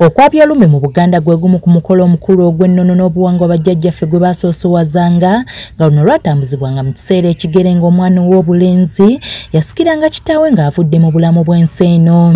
Okwabya olumbe mu Buganda gwe gumu ku mukolo omukulu ogw'ennono n'obuwangwa bajjajjaffe gwe basoosowazanga nga luno lwatambuzibwanga mu kiseera ekigere ng'omwana w'obulenzi yasikiranga kitaawe ng'avudde mu bulamu bw'ensi eno.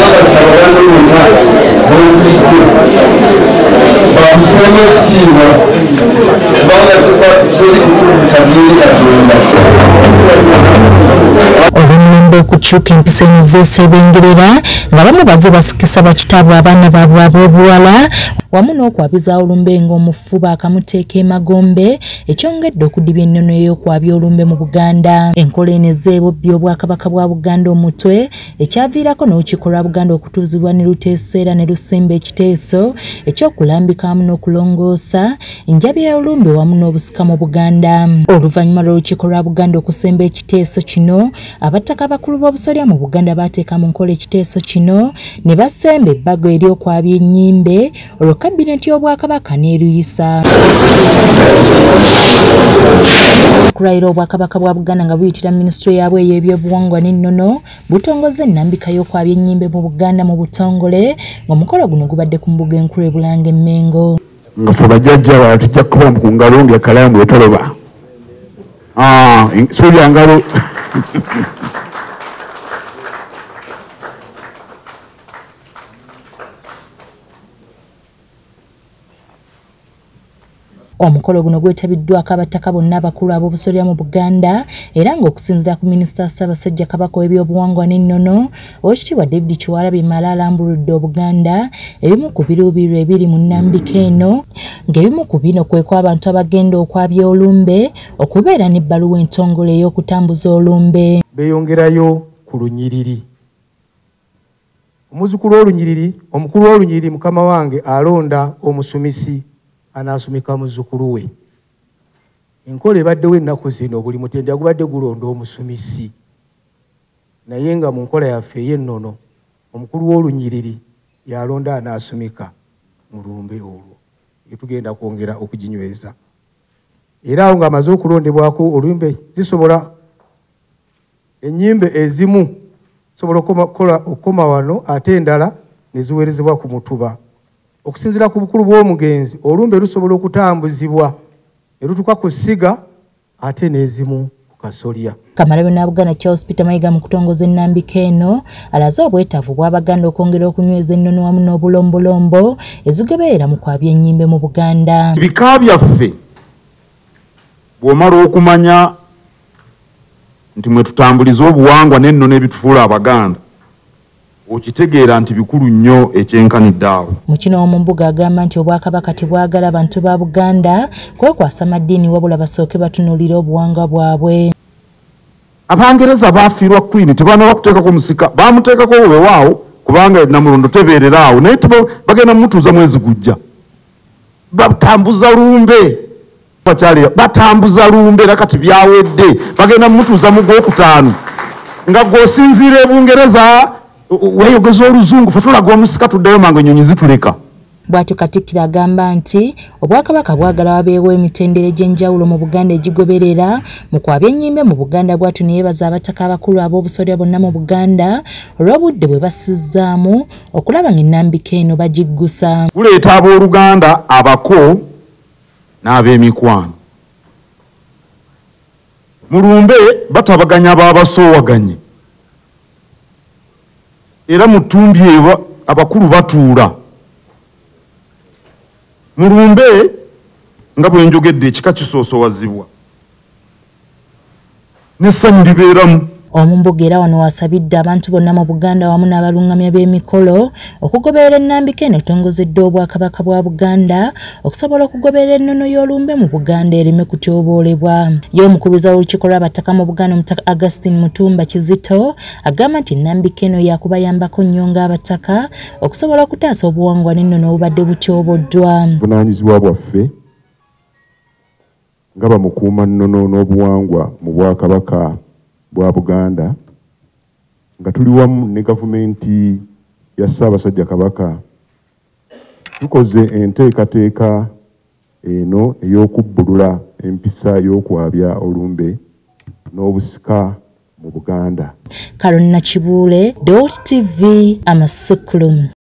Olumbe okukyuka empisa eno zeesebengerera nga bamu baze basikisa bakitaabwe abaana baabwe ab'obuwala wamu n'okwabiza olumbe ng'omufuba akamuteeka emagombe ekyongedde okudibya ennono ey'okwabya olumbe mu Buganda. Enkola eno ezeebobbi Obwakabaka bwa Buganda omutwe ekyaviirako n'olukiiko lwa Buganda okutuuzibwa ne luteesa era ne lusimba ekiteeso ekyokulambika wamu n'okulongoosa enjabya y'olumbe wamu n'obusika mu Buganda. Oluvannyuma lw'olukiiko lwa Buganda okusemba ekiteeso kino, abattaka abakulu b'obusolya mu Buganda baateeka mu nkola ekiteeso kino ne basemba ebbago ery'okwabya ennyimbe olwo kabineti y'Obwakabaka n'eruyisa. Okulwalira Obwakabaka bwa Buganda nga buyitira minisitule yaabwe ey'ebyobuwangwa n'ennono butongoza ennambika y'okwabya ennyimbe mu Buganda mu butongole ng'omukolo guno gubadde ku mbuga enkulu e Bulange Mmengo. Nga ffe bajjajja bala tujja kuba ku ngalo ng'ekalaamu etoloba. Sulya ngalo. Omukolo guno gwetabiddwako abattaka bonna abakulu ab'obusolya mu Buganda era ng'okusinziira ku minisita Ssaabasajja Kabaka w'ebyobuwangwa n'ennono Oweekitiibwa David Kiwalabi Mala alambuludde Obuganda ebimu ku biruubirirwa ebiri mu nnambika eno ng'ebimu ku bino kwe kw'abantu abagenda okwabya olumbe okubeera n'ebbaluwa entongole ey'okutambuza olumbe. Beeyongerayo ku lunyiriri. Omuzukulu w'olunyiriri, omukulu w'olunyiriri mukama wange alonda omusumisi anaasumika muzzukulu we. Enkola ebaddewo ennaku zino buli mutendera gubadde gulonda omusumisi. Naye nga mu nkola yaffe ey'ennono omukulu w'olunyiriri yalonda anaasumika mu lumbe olwo etugenda kwongera okuginyweza. Era awo ng'amaze okulondebwako olumbe zisobola ennyimbe ezimu sobola okukoma wano ate endala ne ziweerezebwa ku mutuba. Okusinziira ku bukulu bw'omugenzi olumbe lusobola okutambuzibwa ne lutuuka ku ssiga ate n'ezimu ku kasolya. Kamalabyonna Buganda Charles Peter Mayiga mu kutongoza ennambika eno alaze obwetaavu bw'Abaganda okwongera okunyweza ennono wamu n'obulombolombo ezigoberera mu kwabya ennyimbe mu Buganda. Ebika byaffe bw'omala okumanya nti mwe tutambuliza obuwangwa n'ennono ebitufuula Abaganda okitegeera nti bikulu nnyo ekyenkanidde awo. Mu kino Omumbuga agamba nti Obwakabaka tebwagala bantu ba Buganda kwekwasa maddiini wabula basooke batunuulira obuwangwa bwabwe. Abangereza baafiirwa Queen tebaana kuteekako musika baamuteekako wewaawo kubanga Namulondo tebeerera awo naye bagenda mutuuza mwezi gujja. Batambuza lumbe batambuza lumbe era kati byawedde bagenda mutuuza mu Gwokutaano nga gw'osinziira e Bungereza weyogeza oluzungu fe tulaga omusika tuddeyo mangu ennyonyi zituleka. Bw'atyo Katikkiro agamba nti Obwakabaka bwagala wabeewo emitendera egy'enjawulo mu Buganda egigoberera mu kwabya ennyimbe mu Buganda. Bw'atyo ne yeebaza abattaka abakulu ab'obusolya bonna mu Buganda olw'obudde bwe basizzaamu okulaba ng'ennambika eno bagiggusa. Guleeta ab'Oluganda abako n'ab'emikwano. Mu lumbe batabaganya abaabasoowaganye era mu ttumbi eyo abakulu batuula. Mu lumbe nga bwe njogedde ekika kisoosowazibwa n'essanyu libeeramu. Omumbuga era wano wasabidde abantu bonna mu Buganda wamu n'abalungamya b'emikolo okugoberera ennambika eno etongozeddwa Obwakabaka bwa Buganda okusobola okugoberera ennono y'olumbe mu Buganda ereme kutyoboolebwa. Ye omukubiriza w'olukiiko lw'abattaka mu Buganda Omutaka Augustine Mutumba Kizito agamba nti ennambika eno yakubayambako nnyo ng'abattaka okusobola okutaasa obuwangwa n'ennono obubadde butyoboddwa. Buvunaanyizibwa bwaffe nga bamukuuma nnono n'obuwangwa mu Bwakabaka bwa Buganda nga tuli wamu ne gavumenti ya Ssaabasajja Kabaka tukoze enteekateeka eno ey'okubbulula empisa y'okwabya olumbe n'obusika mu Buganda. Karonna Kibuule, Dot TV, Amasukulumu.